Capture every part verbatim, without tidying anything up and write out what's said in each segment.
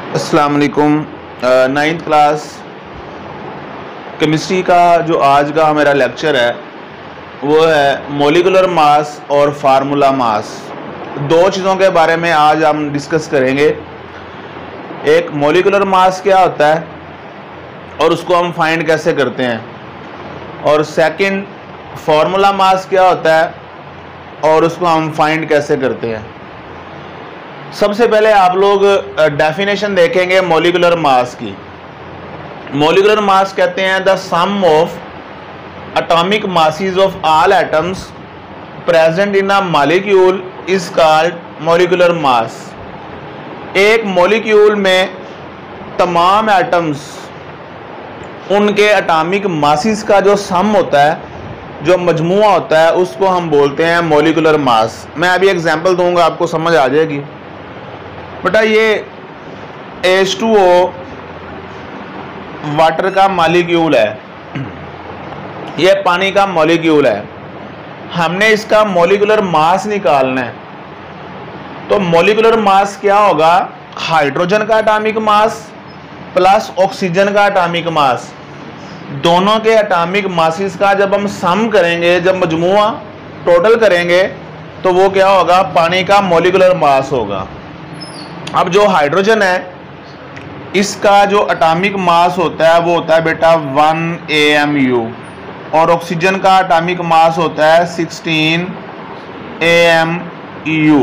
अस्सलाम वालेकुम। Ninth class chemistry का जो आज का मेरा लेक्चर है वो है मॉलिक्यूलर मास और फार्मूला मास। दो चीज़ों के बारे में आज हम डिस्कस करेंगे। एक मॉलिक्यूलर मास क्या होता है और उसको हम फाइंड कैसे करते हैं, और सेकंड फार्मूला मास क्या होता है और उसको हम फाइंड कैसे करते हैं। सबसे पहले आप लोग डेफिनेशन देखेंगे मॉलिक्यूलर मास की। मॉलिक्यूलर मास कहते हैं the sum of atomic masses of all atoms present in a molecule is called molecular mass. एक मॉलिक्यूल में तमाम एटम्स उनके एटॉमिक मासेस का जो सम होता है, जो मजमुआ होता है, उसको हम बोलते हैं मॉलिक्यूलर मास। मैं अभी एग्जांपल दूंगा, आपको समझ आ जाएगी। बेटा ये एच टू ओ वाटर का मॉलिक्यूल है, ये पानी का मॉलिक्यूल है। हमने इसका मॉलिक्यूलर मास निकालना है, तो मॉलिक्यूलर मास क्या होगा? हाइड्रोजन का एटॉमिक मास प्लस ऑक्सीजन का एटॉमिक मास, दोनों के एटॉमिक मासेस का जब हम सम करेंगे, जब मजमुआ टोटल करेंगे, तो वो क्या होगा? पानी का मॉलिक्यूलर मास होगा। अब जो हाइड्रोजन है इसका जो एटॉमिक मास होता है वो होता है बेटा वन ए एम यू, और ऑक्सीजन का एटॉमिक मास होता है सिक्सटीन ए एम यू।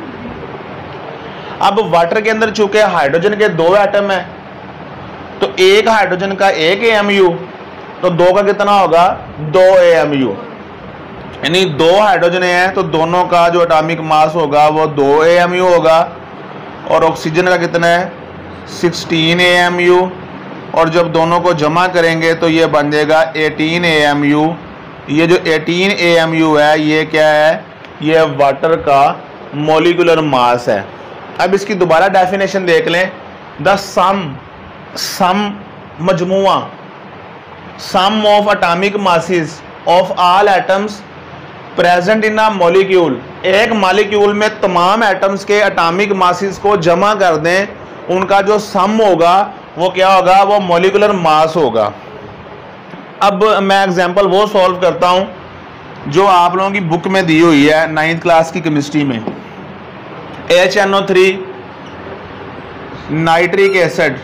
अब वाटर के अंदर चूंकि हाइड्रोजन के दो एटम है, तो एक हाइड्रोजन का एक ए एम यू, तो दो का कितना होगा? दो ए एम यू। यानी दो हाइड्रोजन है तो दोनों का जो एटॉमिक मास होगा वो दो ए एम यू होगा, और ऑक्सीजन का कितना है? सिक्सटीन ए एम यू, और जब दोनों को जमा करेंगे तो ये बन जाएगा एटीन ए एम यू। ये जो एटीन ए एम यू है ये क्या है? ये वाटर का मॉलिक्यूलर मास है। अब इसकी दोबारा डेफिनेशन देख लें। द सम सम मजमुआ sum of atomic masses of all atoms present in a molecule. एक मॉलिक्यूल में तमाम एटम्स के एटॉमिक मासेस को जमा कर दें, उनका जो सम होगा वो क्या होगा? वो मॉलिक्यूलर मास होगा। अब मैं एग्जांपल वो सॉल्व करता हूं जो आप लोगों की बुक में दी हुई है नाइन्थ क्लास की केमिस्ट्री में। H N O three nitric acid,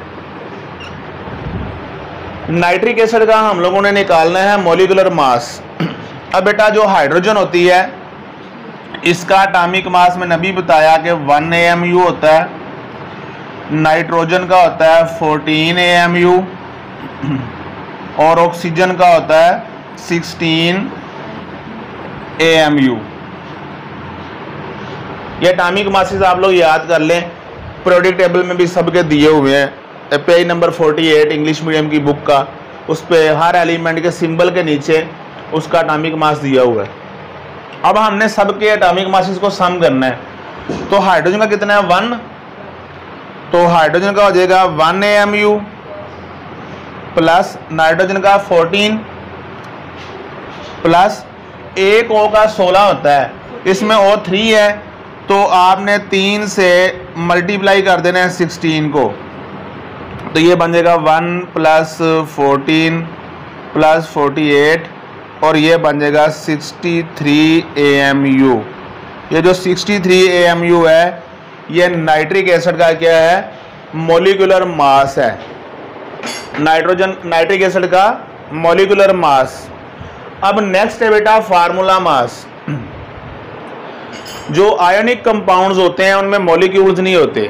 nitric acid का हम लोगों ने निकालना है मॉलिक्यूलर मास। अब बेटा जो हाइड्रोजन होती है इसका एटॉमिक मास मैंने अभी बताया कि वन ए एम यू होता है, नाइट्रोजन का होता है फोर्टीन ए एम यू, और ऑक्सीजन का होता है सिक्सटीन ए एम यू। ये एटॉमिक मासेस आप लोग याद कर लें, पीरियोडिक टेबल में भी सबके दिए हुए हैं। पेज नंबर अड़तालीस इंग्लिश मीडियम की बुक का, उस पर हर एलिमेंट के सिंबल के नीचे उसका एटॉमिक मास दिया हुआ है। अब हमने सबके एटॉमिक मासेस को सम करना है। तो हाइड्रोजन का कितना है? वन, तो हाइड्रोजन का हो जाएगा one A M U plus nitrogen का फोर्टीन प्लस एक ओ का सोलह होता है, इसमें ओ थ्री है, तो आपने तीन से मल्टीप्लाई कर देना है सिक्सटीन को, तो ये बन जाएगा one plus fourteen plus forty eight, और ये बन जाएगा sixty three A M U. ये जो sixty three A M U है ये नाइट्रिक एसिड का क्या है? मॉलिक्यूलर मास है। नाइट्रोजन नाइट्रिक एसिड का मॉलिक्यूलर मास। अब नेक्स्ट है बेटा फार्मूला मास। जो आयोनिक कंपाउंड्स होते हैं उनमें मॉलिक्यूल्स नहीं होते,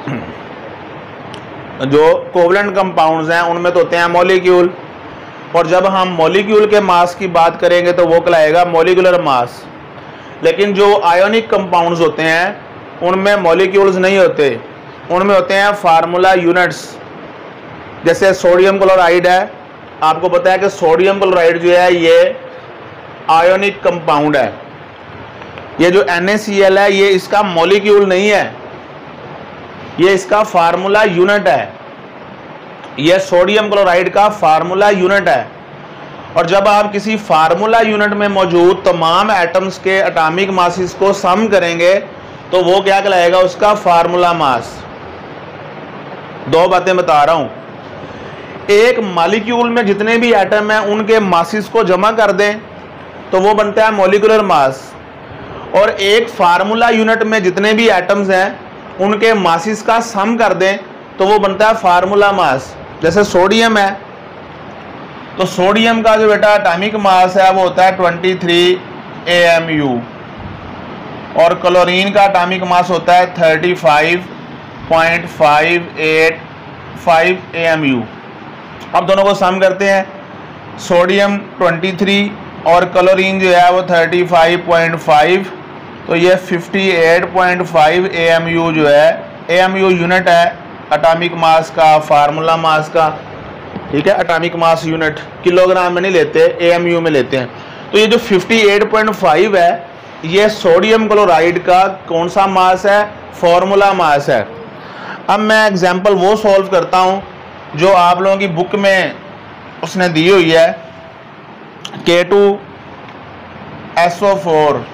जो कोवलेंट कंपाउंड्स हैं उनमें तो होते हैं मॉलिक्यूल, और जब हम मॉलिक्यूल के मास की बात करेंगे तो वो कहलाएगा मॉलिक्यूलर मास। लेकिन जो आयोनिक कंपाउंड्स होते हैं उनमें मॉलिक्यूल्स नहीं होते, उनमें होते हैं फार्मूला यूनिट्स। जैसे सोडियम क्लोराइड है, आपको पता है कि सोडियम क्लोराइड जो है ये आयोनिक कंपाउंड है। ये जो एन ए सी एल है ये इसका मॉलिक्यूल नहीं है, ये इसका फार्मूला यूनिट है। यह सोडियम क्लोराइड का फार्मूला यूनिट है। और जब आप किसी फार्मूला यूनिट में मौजूद तमाम एटम्स के एटॉमिक मासेस को सम करेंगे तो वो क्या कहलाएगा? उसका फार्मूला मास। दो बातें बता रहा हूं। एक मॉलिक्यूल में जितने भी एटम हैं उनके मासिस को जमा कर दें तो वो बनता है मॉलिक्यूलर मास, और एक फार्मूला यूनिट में जितने भी एटम्स हैं उनके मासिस का सम कर दें तो वो बनता है फार्मूला मास। जैसे सोडियम है तो सोडियम का जो बेटा एटॉमिक मास है वो होता है तेईस ए एम यू, और क्लोरीन का एटॉमिक मास होता है पैंतीस point five eight five A M U. अब दोनों को सम करते हैं, सोडियम तेईस और क्लोरीन जो है वो पैंतीस पॉइंट फाइव, तो ये अट्ठावन point five A M U जो है, ए एम यू यूनिट है एटॉमिक मास का, फार्मूला मास का, ठीक है। एटॉमिक मास यूनिट किलोग्राम में नहीं लेते, ए एम यू में लेते हैं। तो ये जो अट्ठावन पॉइंट फाइव है ये सोडियम क्लोराइड का कौन सा मास है, फार्मूला मास है। अब मैं एग्जांपल वो सॉल्व करता हूं जो आप लोगों की बुक में उसने दी हुई है, K two S O four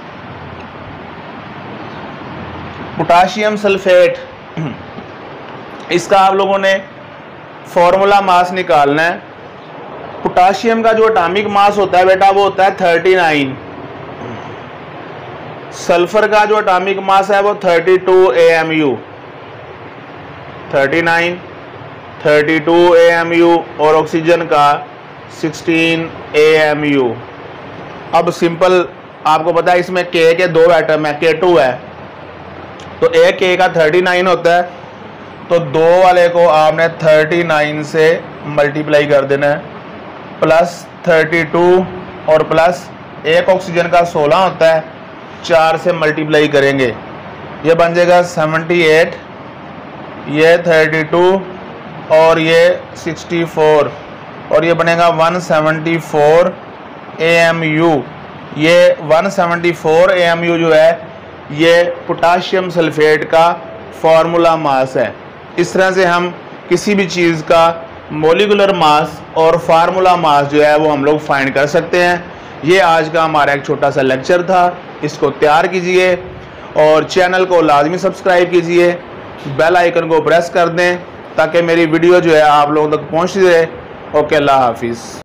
potassium sulphate. इसका आप लोगों ने फॉर्मूला मास निकालना है। पोटाशियम का जो एटॉमिक मास होता है बेटा वो होता है उनतालीस, सल्फर का जो एटॉमिक मास है वो बत्तीस ए एम यू, उनतालीस बत्तीस ए एम यू, और ऑक्सीजन का सोलह ए एम यू। अब सिंपल आपको पता है इसमें के के दो एटम है, के टू है, तो एक के का उनतालीस होता है, तो दो वाले को आपने उनतालीस से मल्टीप्लाई कर देना है, प्लस बत्तीस और प्लस एक ऑक्सीजन का सोलह होता है, चार से मल्टीप्लाई करेंगे, ये बन जाएगा अठहत्तर, ये बत्तीस और ये चौंसठ, और ये बनेगा एक सौ चौहत्तर ए एम यू। ये एक सौ चौहत्तर ए एम यू जो है ये पोटाशियम सल्फेट का फार्मूला मास है। इस तरह से हम किसी भी चीज़ का मॉलिक्यूलर मास और फार्मूला मास जो है वो हम लोग फाइंड कर सकते हैं। ये आज का हमारा एक छोटा सा लेक्चर था, इसको तैयार कीजिए और चैनल को लाजमी सब्सक्राइब कीजिए, बेल आइकन को प्रेस कर दें ताकि मेरी वीडियो जो है आप लोगों तक पहुंच जाए। ओके, अल्लाह हाफिज़।